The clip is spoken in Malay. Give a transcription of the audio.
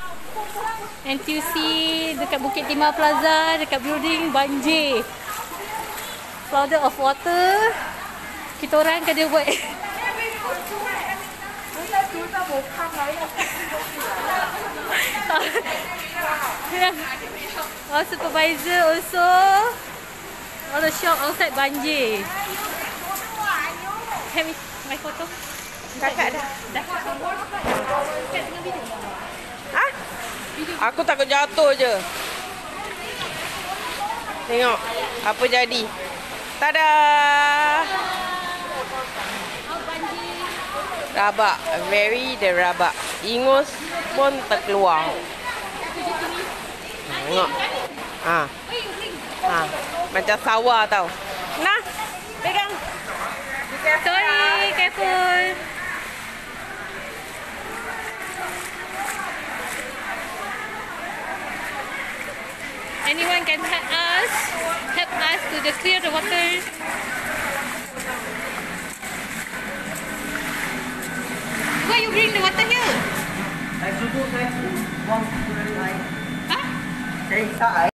NTUC dekat Bukit Timah Plaza, dekat building banjir. Flood of water. Kita orang kena buat our supervisor also all the shop outside banjir. Have my photo? Kakak dah. Dah. Ha? Aku takut jatuh je. Tengok apa jadi. Tada! Rabak, very the rabak. Ingus pun terkeluar. Tengok. Ha. Ha, macam sawah tau. Nah, pegang. Sorry, careful. Anyone can help us to clear the water. Why you bring the water here? Saya suruh saya buang ke air. Huh? Saya tak air.